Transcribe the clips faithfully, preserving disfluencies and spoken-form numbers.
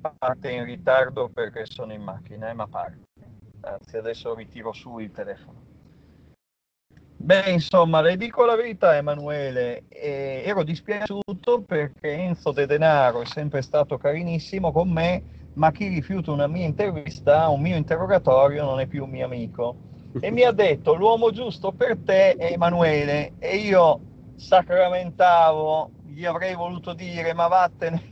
parte in ritardo perché sono in macchina, eh, ma parte. Anzi, adesso ritiro su il telefono. Beh, insomma, le dico la verità, Emanuele, eh, ero dispiaciuto perché Enzo De Denaro è sempre stato carinissimo con me, ma chi rifiuta una mia intervista, un mio interrogatorio, non è più un mio amico. E mi ha detto, l'uomo giusto per te è Emanuele, e io sacramentavo, gli avrei voluto dire, ma vattene.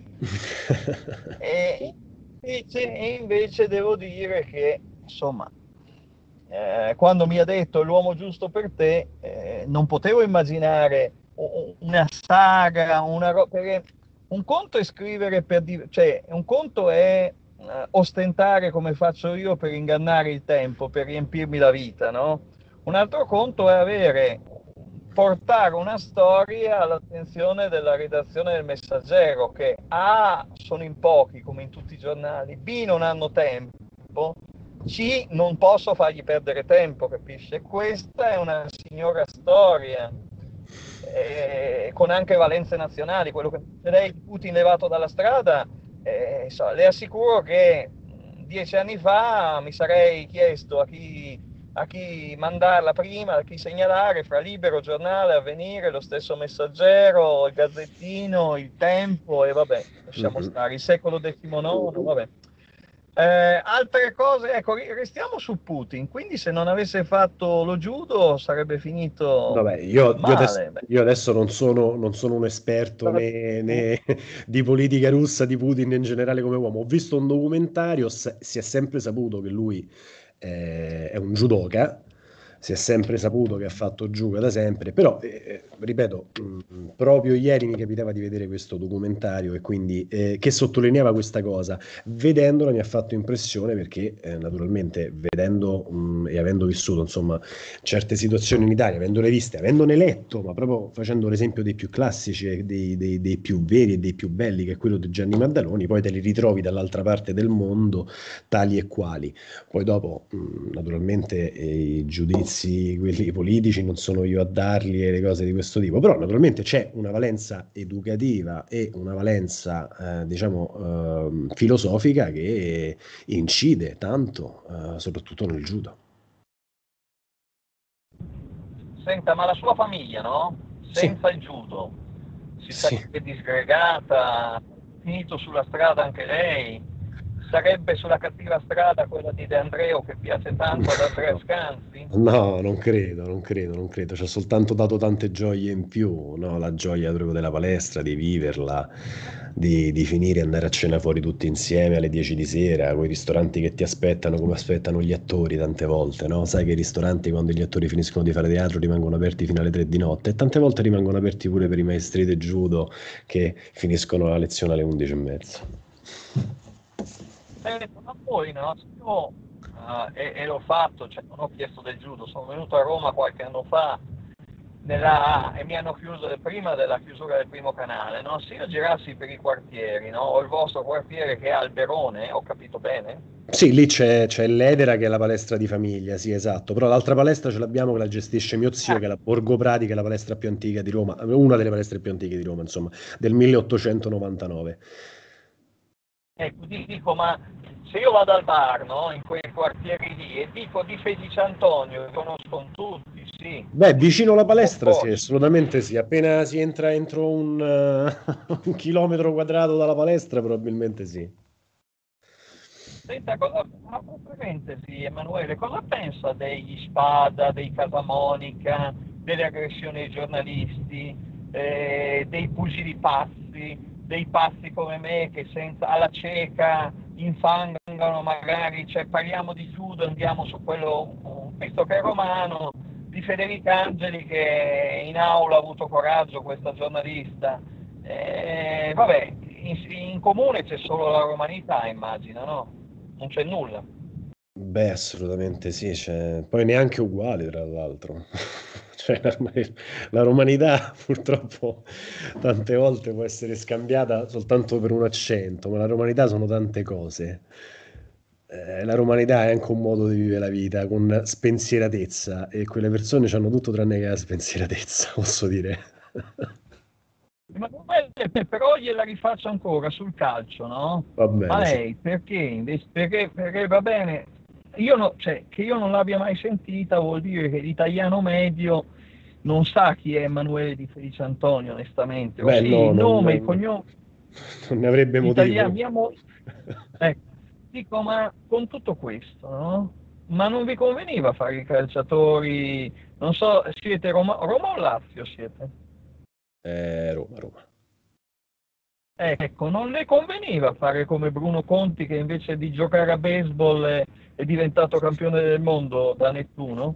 E invece, e invece devo dire che, insomma, eh, quando mi ha detto l'uomo giusto per te, eh, non potevo immaginare una saga, una roba, perché un conto è scrivere per dire, cioè un conto è eh, ostentare come faccio io per ingannare il tempo, per riempirmi la vita, no? Un altro conto è avere, portare una storia all'attenzione della redazione del Messaggero, che A, sono in pochi come in tutti i giornali, B, non hanno tempo, C, non posso fargli perdere tempo, capisce? Questa è una signora storia, eh, con anche valenze nazionali. Quello che lei, Putin levato dalla strada, eh, so, le assicuro che dieci anni fa mi sarei chiesto a chi, a chi mandarla prima, a chi segnalare, fra Libero, Giornale, Avvenire, lo stesso Messaggero, il Gazzettino, il Tempo, e vabbè, lasciamo Mhm. stare, il Secolo diciannove, vabbè. Eh, altre cose, ecco, restiamo su Putin, quindi se non avesse fatto lo judo sarebbe finito Vabbè, io, io adesso, male. Beh, io adesso non sono, non sono un esperto né, né di politica russa, di Putin in generale come uomo. Ho visto un documentario, se- si è sempre saputo che lui eh, è un judoka, si è sempre saputo che ha fatto judo da sempre, però, eh, eh, ripeto, mh, proprio ieri mi capitava di vedere questo documentario e quindi eh, che sottolineava questa cosa. Vedendola mi ha fatto impressione perché, eh, naturalmente, vedendo mh, e avendo vissuto, insomma, certe situazioni in Italia, avendole viste, avendone letto, ma proprio facendo l'esempio dei più classici e dei, dei- dei più veri e dei più belli, che è quello di Gianni Maddaloni, poi te li ritrovi dall'altra parte del mondo, tali e quali. Poi dopo, mh, naturalmente, eh, i giudizi, quelli politici, non sono io a darli e le cose di questo tipo, però naturalmente c'è una valenza educativa e una valenza, eh, diciamo, ehm, filosofica che incide tanto, eh, soprattutto nel judo. senta, ma la sua famiglia, no? Sì, Senza il judo, si sì. sarebbe disgregata, finito sulla strada anche lei, sarebbe sulla cattiva strada quella di De Andreo che piace tanto ad Andrea No, Scanzi? no, non credo, non credo, non credo. Ci ha soltanto dato tante gioie in più, no? La gioia proprio della palestra, di viverla, di, di finire e andare a cena fuori tutti insieme alle dieci di sera, quei ristoranti che ti aspettano come aspettano gli attori tante volte, no? Sai che i ristoranti quando gli attori finiscono di fare teatro rimangono aperti fino alle tre di notte e tante volte rimangono aperti pure per i maestri di judo che finiscono la lezione alle undici e mezza. Senta, ma poi no, io, eh, e, e l'ho fatto, cioè non ho chiesto del judo, sono venuto a Roma qualche anno fa nella- e mi hanno chiuso prima della chiusura del primo canale, no? Se io girassi per i quartieri, no? Ho il vostro quartiere che è Alberone, ho capito bene? Sì, lì c'è c'è l'Edera che è la palestra di famiglia, sì, esatto. Però l'altra palestra ce l'abbiamo che la gestisce mio zio, Ah, che è la Borgo Prati, che è la palestra più antica di Roma, una delle palestre più antiche di Roma, insomma, del milleottocentonovantanove. ecco, ti dico, ma se io vado al bar, no? In quei quartieri lì e dico di Felice-Antonio, li conoscono tutti, sì, Beh, vicino alla of palestra, sì, course. assolutamente sì. Appena si entra entro un, eh, un chilometro quadrato dalla palestra, probabilmente sì. Senta, cosa, una parentesi, Emanuele, cosa pensa degli Spada, dei Casamonica, delle aggressioni ai giornalisti, eh, dei pugili pazzi, dei pazzi come me che senza, alla cieca infangano magari, cioè parliamo di judo, andiamo su quello, visto che è romano, di Federica Angeli che in aula ha avuto coraggio, questa giornalista. Eh, vabbè, in, in comune c'è solo la romanità, immagino, no? Non c'è nulla. Beh, assolutamente sì, cioè, poi neanche uguali tra l'altro. Cioè, la, romani- la romanità purtroppo tante volte può essere scambiata soltanto per un accento, ma la romanità sono tante cose. Eh, la romanità è anche un modo di vivere la vita con spensieratezza e quelle persone hanno tutto tranne che la spensieratezza, posso dire. Emanuele, però gliela rifaccio ancora sul calcio, no? Va Ma bene, sì. lei perché invece, perché, perché va bene, io no, cioè, che io non l'abbia mai sentita vuol dire che l'italiano medio non sa chi è Emanuele Di Felice Antonio, onestamente, o Beh, sì, no, il non, nome, il non cognome, ne avrebbe italiano, motivo. mia mo- ecco, dico, ma con tutto questo, no? Ma non vi conveniva fare i calciatori, non so, siete Roma, Roma o Lazio siete? Eh, Roma, Roma. Ecco, non le conveniva fare come Bruno Conti che invece di giocare a baseball è, è diventato campione del mondo da Nettuno?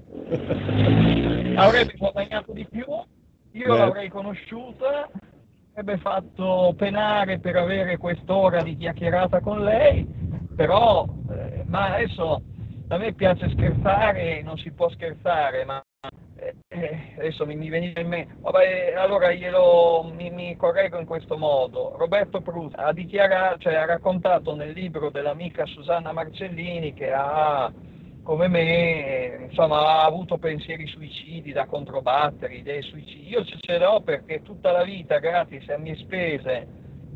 Avrebbe guadagnato di più, io Beh, l'avrei conosciuta, avrebbe fatto penare per avere quest'ora di chiacchierata con lei, però, eh, ma adesso a me piace scherzare, non si può scherzare, ma eh, eh, adesso mi, mi veniva in mente, vabbè, allora glielo, mi, mi correggo in questo modo. Roberto Prusa ha dichiarato, cioè ha raccontato nel libro dell'amica Susanna Marcellini che ha, come me, insomma, ha avuto pensieri suicidi da controbattere, idee suicidi. Io ce ce l'ho perché tutta la vita, gratis a mie spese,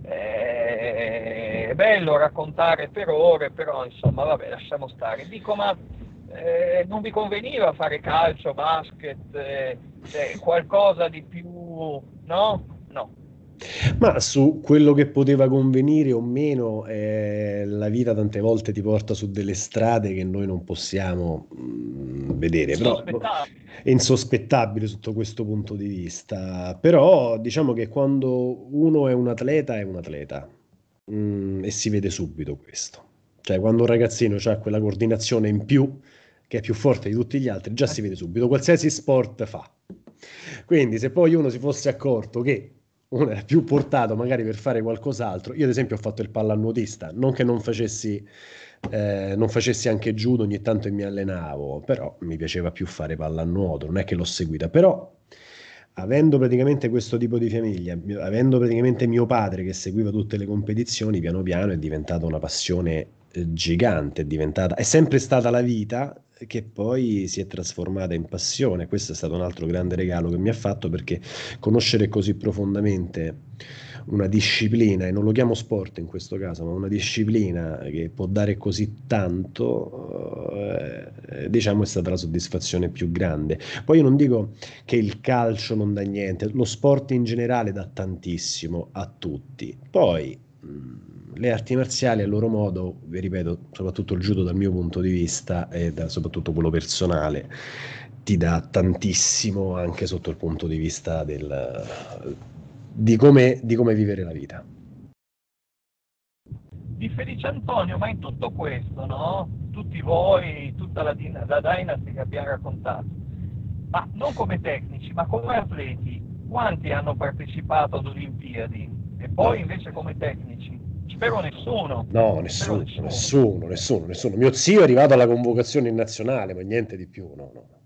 eh, è bello raccontare per ore, però insomma, vabbè, lasciamo stare. Dico, ma eh, non vi conveniva fare calcio, basket, eh, cioè, qualcosa di più, no? No. ma su quello che poteva convenire o meno, eh, la vita tante volte ti porta su delle strade che noi non possiamo mh, vedere, però boh, Insospettabile. è insospettabile sotto questo punto di vista. Però diciamo che quando uno è un atleta, è un atleta. Mm, e si vede subito questo. Cioè, quando un ragazzino ha quella coordinazione in più, che è più forte di tutti gli altri, già si vede subito, qualsiasi sport fa. Quindi, se poi uno si fosse accorto che uno era più portato magari per fare qualcos'altro. Io, ad esempio, ho fatto il pallanuotista, non che non facessi, eh, non facessi anche judo ogni tanto e mi allenavo, però mi piaceva più fare pallanuoto, non è che l'ho seguita, però avendo praticamente questo tipo di famiglia, mio- avendo praticamente mio padre che seguiva tutte le competizioni, piano piano è diventata una passione eh, gigante, è diventata, è sempre stata la vita che poi si è trasformata in passione. Questo è stato un altro grande regalo che mi ha fatto perché conoscere così profondamente una disciplina, e non lo chiamo sport in questo caso, ma una disciplina che può dare così tanto, eh, diciamo è stata la soddisfazione più grande. Poi io non dico che il calcio non dà niente, lo sport in generale dà tantissimo a tutti. Poi mh, le arti marziali a loro modo, vi ripeto, soprattutto il judo dal mio punto di vista e da- soprattutto quello personale, ti dà tantissimo anche sotto il punto di vista del, di come, di come vivere la vita. Di Felice Antonio, ma in tutto questo, no? Tutti voi, tutta la, din- la Dynasty che abbiamo raccontato, ma non come tecnici, ma come atleti, quanti hanno partecipato ad Olimpiadi? E poi No, invece come tecnici? Spero nessuno, no, spero nessuno, nessuno. nessuno, nessuno, nessuno. Mio zio è arrivato alla convocazione in nazionale, ma niente di più, no, no.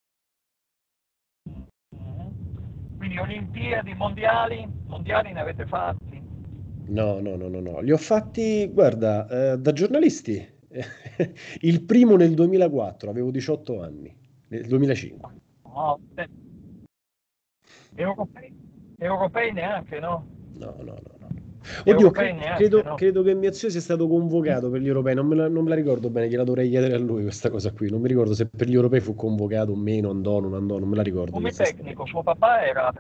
Mhm. Quindi Olimpiadi, mondiali, mondiali ne avete fatti? No, no, no, no, no. Li ho fatti, guarda, eh, da giornalisti. Il primo nel duemilaquattro, avevo diciotto anni, nel duemilacinque. No, eh, europei, europei neanche, no? No, no, no, no. Oddio, Europei cre- neanche, credo, no? credo che mio zio sia stato convocato per gli europei, non me la, non me la ricordo bene, gliela dovrei chiedere a lui questa cosa qui. Non mi ricordo se per gli europei fu convocato o meno, andò, non andò, non me la ricordo Come questa storia. tecnico, suo papà era,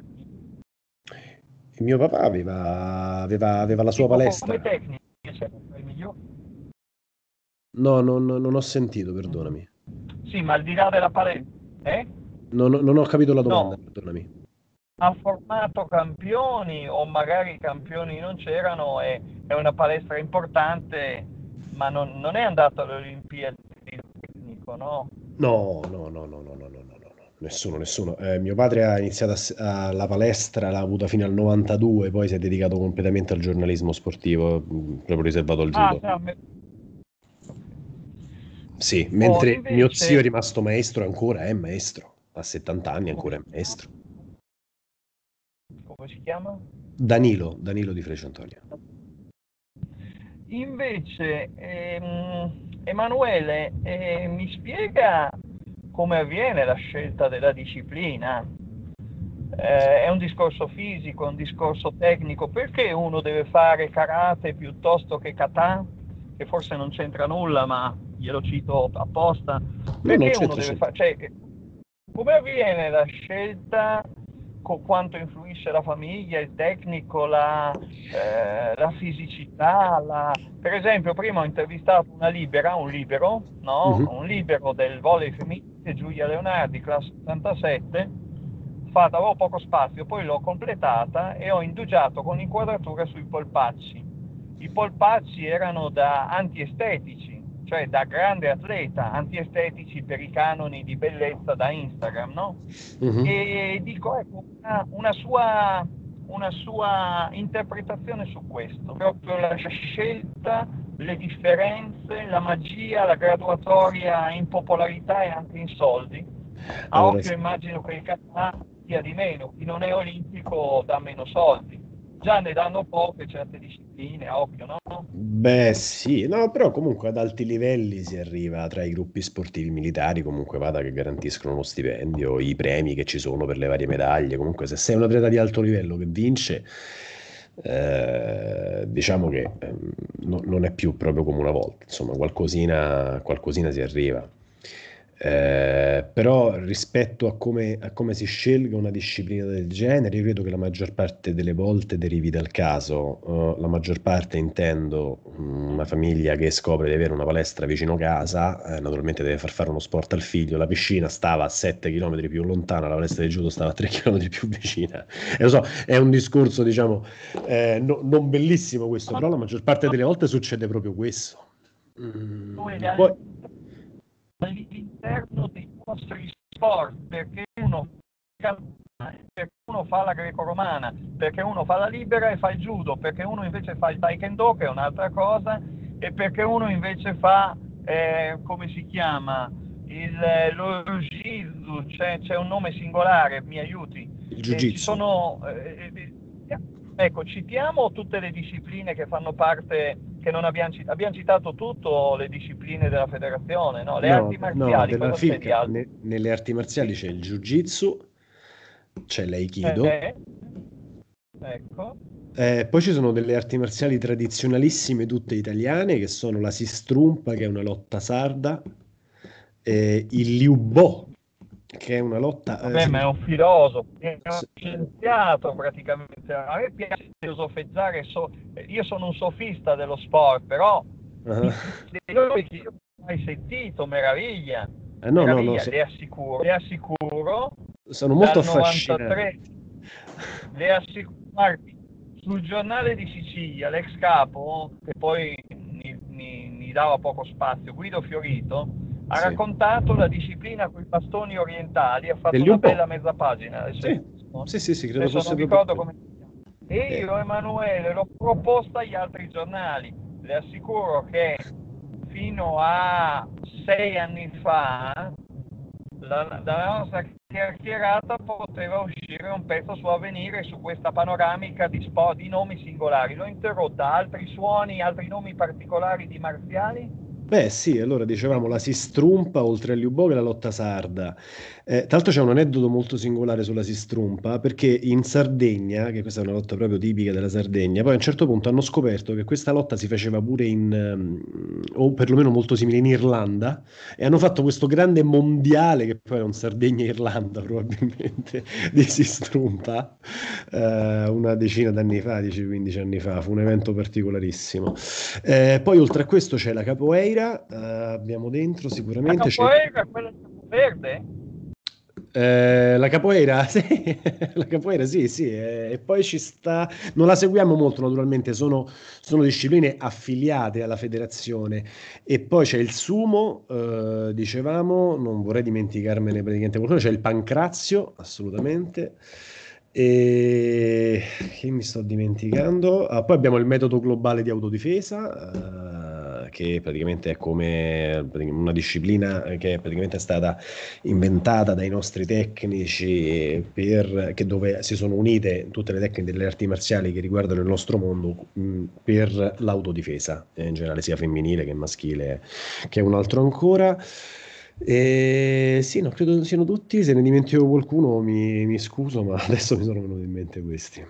E mio papà aveva, aveva, aveva la sua dico come palestra. tecnico, cioè, il miglior. No, non, non ho sentito, perdonami. Sì, ma al di là della palestra, eh? Non, non ho capito la domanda, No, perdonami. ha formato campioni o magari i campioni non c'erano, è, è una palestra importante, ma non, non è andato alle Olimpiadi il tecnico, no? No, no, no, no, no, no, no, no, no, no. Nessuno, nessuno. Eh, mio padre ha iniziato a s- a- la palestra, l'ha avuta fino al novantadue, poi si è dedicato completamente al giornalismo sportivo, mh, proprio riservato al Ah, judo. no, me- Sì, oh, mentre mio zio è invece, rimasto maestro, ancora è maestro, ha settanta anni, come ancora è si chiama? maestro. Come si chiama? Danilo, Danilo di Freccia Antonio. Invece, ehm, Emanuele, eh, mi spiega come avviene la scelta della disciplina? eh, è un discorso fisico, è un discorso tecnico. Perché uno deve fare karate piuttosto che kata, che forse non c'entra nulla, ma glielo cito apposta? No, no, Perché uno certo, deve certo. fare, cioè, come avviene la scelta, con quanto influisce la famiglia, il tecnico, la, eh, la fisicità, la... Per esempio, prima ho intervistato una libera, un libero, no? Mhm. Un libero del volley femminile, Giulia Leonardi, classe ottantasette, fatta, avevo poco spazio, poi l'ho completata e ho indugiato con inquadratura sui polpacci. I polpacci erano da antiestetici, cioè da grande atleta, antiestetici per i canoni di bellezza da Instagram, no? Mhm. E dico, ecco, una, una sua, una sua interpretazione su questo, proprio la scelta, le differenze, la magia, la graduatoria in popolarità e anche in soldi. A Allora, occhio immagino che il Canada dia di meno, chi non è olimpico dà meno soldi. Già ne danno poche certe discipline, a occhio, no? beh, sì, no, però comunque ad alti livelli si arriva tra i gruppi sportivi militari, comunque vada che garantiscono lo stipendio, i premi che ci sono per le varie medaglie. Comunque, se sei un atleta di alto livello che vince, eh, diciamo che ehm, no- non è più proprio come una volta, insomma, qualcosina, qualcosina si arriva. Eh, però rispetto a come, a come si scelga una disciplina del genere, io credo che la maggior parte delle volte derivi dal caso. Eh, la maggior parte intendo mm, una famiglia che scopre di avere una palestra vicino casa, eh, naturalmente deve far fare uno sport al figlio, la piscina stava a sette chilometri più lontana, la palestra di judo stava a tre chilometri più vicina. E lo so, è un discorso, diciamo, eh, no- non bellissimo questo, però la maggior parte delle volte succede proprio questo. Mm, poi... All'interno dei nostri sport, perché uno, perché uno fa la greco-romana, perché uno fa la libera e fa il judo, perché uno invece fa il taekwondo, che è un'altra cosa, e perché uno invece fa, eh, come si chiama, il, lo jiu-jitsu, c'è, c'è un nome singolare, mi aiuti? Il E ci jiu-jitsu. sono, eh, eh, ecco, citiamo tutte le discipline che fanno parte, che non abbiamo citato, abbiamo citato tutto, le discipline della federazione, no? Le No, arti no, marziali, della cosa c'è di FIC, altro? ne- nelle arti marziali c'è il Jiu-Jitsu, c'è l'Aikido, Eh, ecco. eh, poi ci sono delle arti marziali tradizionalissime, tutte italiane, che sono la Sistrumpa, che è una lotta sarda, e il Liu Bo, che è una lotta... eh, Vabbè, se- ma è un filosofo, è uno se- scienziato praticamente. A me piace filosofeggiare, so- io sono un sofista dello sport, però ah, i teori che io non ho mai sentito, meraviglia, eh, no, no, no, meraviglia, so- le assicuro, le assicuro, sono molto dal affascinante. novantatré, le assicuro, guardi, sul giornale di Sicilia, l'ex capo, che poi mi, mi- mi dava poco spazio, Guido Fiorito, ha Sì. raccontato la disciplina con i bastoni orientali, ha Del fatto Liu una bella Bo. mezza pagina, adesso, Sì, sì, sì, sì, credo adesso fosse non proprio ricordo quello. come si chiama. E Eh, io, Emanuele, l'ho proposta agli altri giornali, le assicuro che fino a sei anni fa la, dalla nostra chiacchierata poteva uscire un pezzo su Avvenire su questa panoramica di, sport, di nomi singolari. L'ho interrotta, altri suoni, altri nomi particolari di marziali? Beh, sì, allora dicevamo la Sistrumpa, oltre agli Ubo, che la lotta sarda. Eh, tra l'altro c'è un aneddoto molto singolare sulla Sistrumpa, perché in Sardegna, che questa è una lotta proprio tipica della Sardegna, poi a un certo punto hanno scoperto che questa lotta si faceva pure in, ehm, o perlomeno molto simile in Irlanda, e hanno fatto questo grande mondiale, che poi era un Sardegna-Irlanda probabilmente, di Sistrumpa, eh, una decina d'anni fa, dieci quindici anni fa, fu un evento particolarissimo. Eh, poi oltre a questo c'è la capoeira, eh, abbiamo dentro La sicuramente c'è capoeira, quella di Verde? eh, la capoeira, sì, la capoeira sì, sì, eh, e poi ci sta, non la seguiamo molto naturalmente, sono, sono discipline affiliate alla federazione e poi c'è il sumo, eh, dicevamo, non vorrei dimenticarmene praticamente qualcuno, c'è il pancrazio, assolutamente, e che mi sto dimenticando? Ah, poi abbiamo il metodo globale di autodifesa, eh, che praticamente è come una disciplina che praticamente è stata inventata dai nostri tecnici per, che dove si sono unite tutte le tecniche delle arti marziali che riguardano il nostro mondo mh, per l'autodifesa, in generale sia femminile che maschile, che un altro ancora. E sì, no, credo siano tutti. Se ne dimentico qualcuno mi, mi scuso, ma adesso mi sono venuti in mente questi.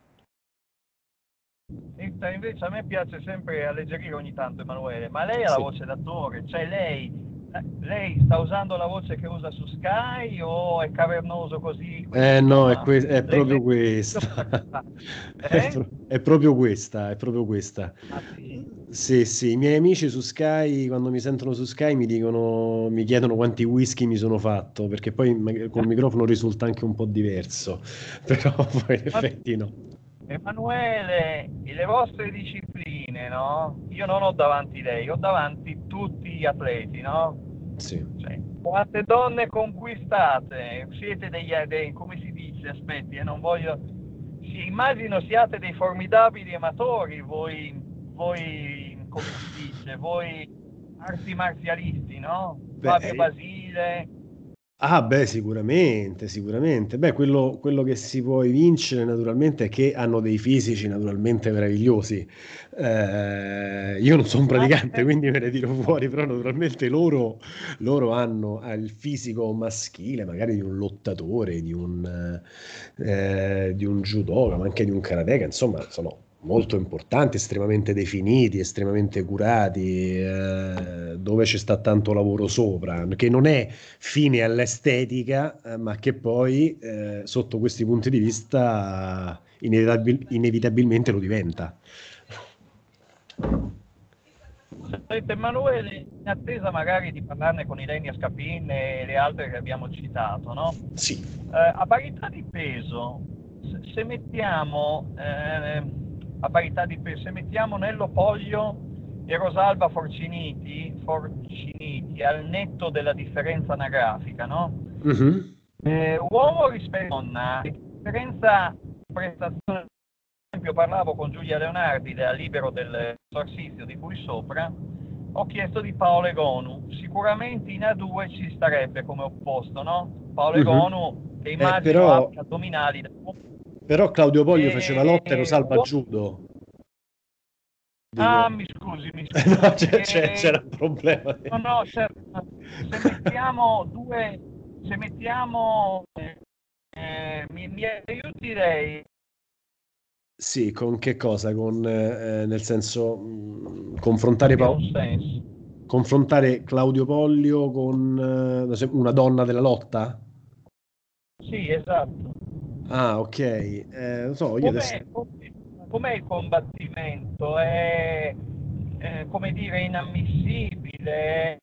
Invece a me piace sempre alleggerire ogni tanto Emanuele, ma lei ha la Sì. voce d'attore, cioè lei, lei sta usando la voce che usa su Sky o è cavernoso così? Quindi Eh no, è, insomma, que- è lei proprio mette questa. È, eh? pro- è proprio questa, è proprio questa. Ah sì? Sì, sì, i miei amici su Sky, quando mi sentono su Sky, mi dicono, mi chiedono quanti whisky mi sono fatto, perché poi ma- col microfono risulta anche un po' diverso, però poi in Ma- effetti no. Emanuele, le vostre discipline, no? Io non ho davanti lei, ho davanti tutti gli atleti, no? Sì. Cioè, quante donne conquistate? Siete degli, dei, come si dice, aspetti, eh, non voglio... Sì, immagino siate dei formidabili amatori, voi, voi, come si dice, voi arti marzialisti, no? Fabio Beh, Basile, ah, beh, sicuramente, sicuramente. Beh, quello, quello che si può evincere naturalmente è che hanno dei fisici naturalmente meravigliosi. Eh, io non sono un praticante, anche... quindi me ne tiro fuori, però naturalmente loro, loro hanno eh, il fisico maschile, magari di un lottatore, di un, eh, di un judoka, ma anche di un karateka, insomma, sono molto importanti, estremamente definiti, estremamente curati, eh, dove ci sta tanto lavoro sopra, che non è fine all'estetica, eh, ma che poi eh, sotto questi punti di vista inevitabil- inevitabilmente lo diventa. Senta Emanuele, in attesa magari di parlarne con Ilenia Scapin e le altre che abbiamo citato, no? Sì. Eh, a parità di peso, se, se mettiamo eh, a parità di peso, se mettiamo Nello Poglio e Rosalba Forciniti, Forciniti al netto della differenza anagrafica, no? Mhm. Eh, uomo rispetto a donna, differenza prestazione, per esempio parlavo con Giulia Leonardi della Libero del Sorsizio di cui sopra, ho chiesto di Paolo Egonu, sicuramente in A due ci starebbe come opposto, no? Paolo Mhm. Egonu che Eh, immagino però, abbia addominali da... però Claudio Poglio faceva lotta e e... Rosalba judo. Ah, Dico, mi scusi, mi no, scusi. c'è- c'è- E... c'era un problema. No, no, certo. Se mettiamo due, se mettiamo, eh, mi, mi aiuti lei, Sì, con che cosa? Con, eh, nel senso, mh, confrontare, abbia Pao- un senso. confrontare Claudio Pollio con eh, una donna della lotta? Sì, esatto. Ah, ok. Eh, lo so, io adesso... Com'è, com'è il combattimento? È, eh, come dire, inammissibile?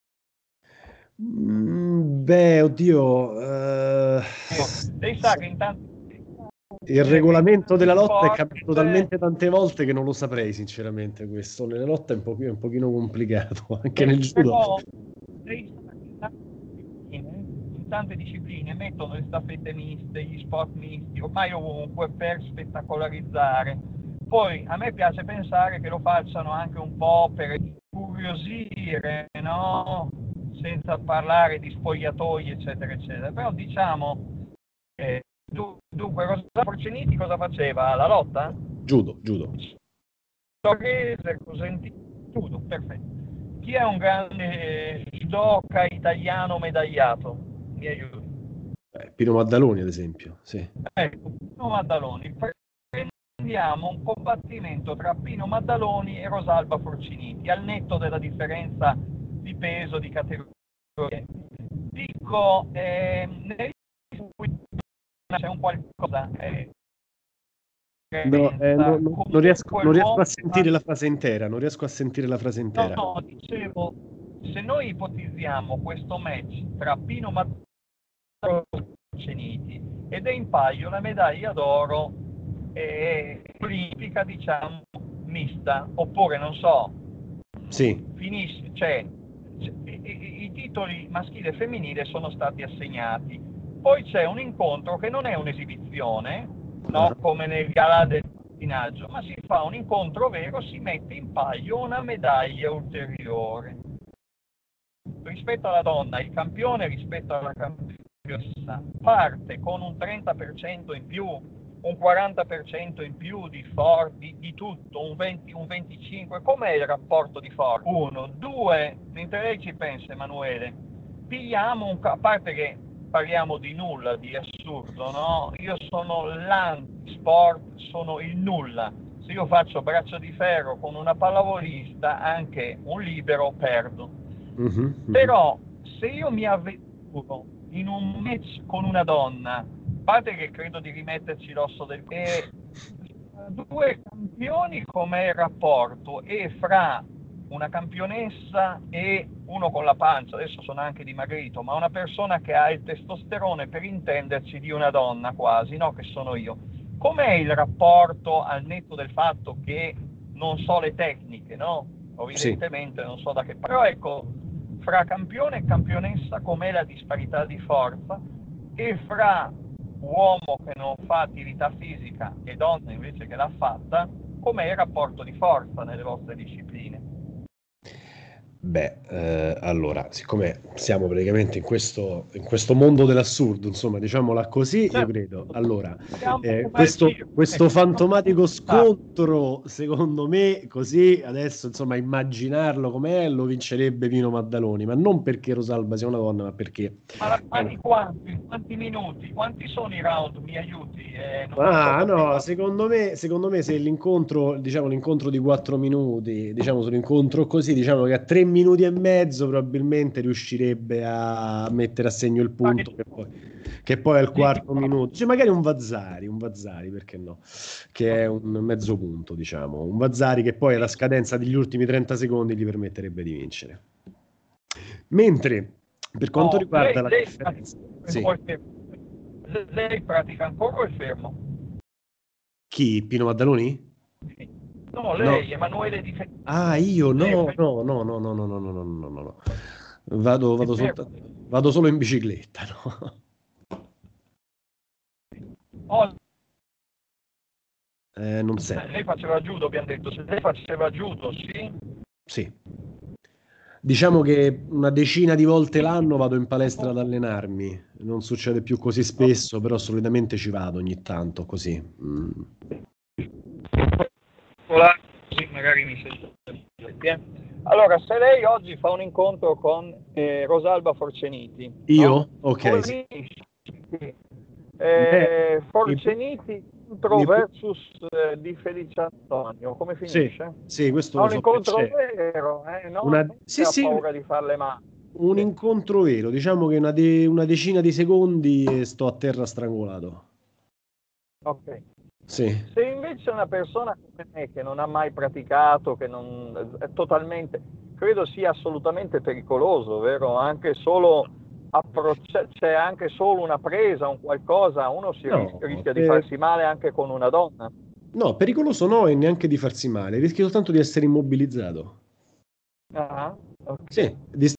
Mm, beh, oddio, eh, Lei sa che in tanti, il che in regolamento della tanti lotta è sport cambiato talmente tante volte che non lo saprei, sinceramente, questo. Nella lotta è un po', è un pochino complicato, anche Eh, nel judo. però lei sa che in tante discipline, in tante discipline mettono le staffette miste, gli sport misti, ormai ovunque per spettacolarizzare. Poi a me piace pensare che lo facciano anche un po' per incuriosire, no? Senza parlare di spogliatoi, eccetera, eccetera. Però diciamo, eh, dunque, Rosa Forceniti cosa faceva? La lotta? Judo, judo. Torrese, Cosentino, tutto, perfetto. Chi è un grande judoka italiano medagliato? Mi aiuti. Eh, Pino Maddaloni, ad esempio, sì. Ecco, Pino Maddaloni. Prendiamo un combattimento tra Pino Maddaloni e Rosalba Forciniti, al netto della differenza di peso, di categorie. Dico, eh, nel c'è un qualcosa, eh, No, eh, no- no- non riesco, comunque non riesco a l'uomo... sentire la frase intera, non riesco a sentire la frase No, intera. no, dicevo, se noi ipotizziamo questo match tra Pino Matteo e Ceniti ed è in palio la medaglia d'oro eh, olimpica, diciamo, mista, oppure non so, Sì, finisce, cioè, i, i, i titoli maschile e femminile sono stati assegnati. Poi c'è un incontro che non è un'esibizione, ah, no, come nel galà del pattinaggio, ma si fa un incontro vero, si mette in palio una medaglia ulteriore. Rispetto alla donna, il campione rispetto alla campionessa parte con un trenta per cento in più, un quaranta per cento in più di, for- di, di tutto, un venti, un venticinque. Com'è il rapporto di forza? Uno, due, mentre lei ci pensa, Emanuele, pigliamo un... A parte che parliamo di nulla, di assurdo, no? Io sono l'anti-sport, sono il nulla. Se io faccio braccio di ferro con una pallavolista, anche un libero, perdo. Mm-hmm, mm-hmm. Però se io mi avventuro in un match con una donna, a parte che credo di rimetterci l'osso del... E due campioni, com'è il rapporto? E fra una campionessa e uno con la pancia, adesso sono anche dimagrito, ma una persona che ha il testosterone, per intenderci, di una donna quasi, no? Che sono io. Com'è il rapporto, al netto del fatto che non so le tecniche, no? Evidentemente sì. Non so da che... Però ecco, fra campione e campionessa com'è la disparità di forza, e fra uomo che non fa attività fisica e donna invece che l'ha fatta, com'è il rapporto di forza nelle vostre discipline? Beh, eh, allora, siccome siamo praticamente in questo, in questo mondo dell'assurdo, insomma, diciamola così, io credo. Allora, eh, questo, questo fantomatico scontro, secondo me, così adesso, insomma, immaginarlo com'è, lo vincerebbe Pino Maddaloni, ma non perché Rosalba sia una donna, ma perché... Ma quanti, quanti, quanti minuti, quanti sono i round? Mi aiuti? Eh, non Ah, so no, secondo me, secondo me se l'incontro, diciamo l'incontro di quattro minuti, diciamo sull'incontro così, diciamo che a tre minuti e mezzo probabilmente riuscirebbe a mettere a segno il punto, che poi, che poi al quarto minuto, cioè magari un Vazzari, un Vazzari, perché no? Che è un mezzo punto, diciamo, un Vazzari che poi alla scadenza degli ultimi trenta secondi gli permetterebbe di vincere. Mentre per quanto oh, riguarda lei, la lei, differenza, sì. Lei pratica ancora o è fermo? Chi? Pino Maddaloni? No, lei, no. Emanuele Di Fe... Ah, io no, no, no, no, no, no, no, no, no, no, no, no. Vado, vado, soltanto, vado solo in bicicletta, no? Oh, eh, non serve. Lei faceva judo, abbiamo detto. Se lei faceva judo, sì? Sì. Diciamo che una decina di volte l'anno vado in palestra ad allenarmi. Non succede più così spesso, però solitamente ci vado ogni tanto, così. Mm. Sì, magari mi sento. Allora, se lei oggi fa un incontro con eh, Rosalba Forceniti, io? No? Ok. Sì. Eh, Forceniti contro mi... versus eh, Di Felice Antonio, come finisce? Sì, sì, questo ha lo un so incontro vero, eh? No? Una... Non sì, ha sì, paura di fare le mani. un sì. incontro vero, diciamo che una, de... una decina di secondi e sto a terra strangolato. Ok. Sì. Se invece una persona come me che non ha mai praticato, che non è totalmente, credo sia assolutamente pericoloso, vero? Anche solo approccia, c'è anche solo una presa, un qualcosa, uno si no, rischia, rischia per... di farsi male anche con una donna. No, pericoloso no e neanche di farsi male, rischio soltanto di essere immobilizzato. Ah, ok. Sì, di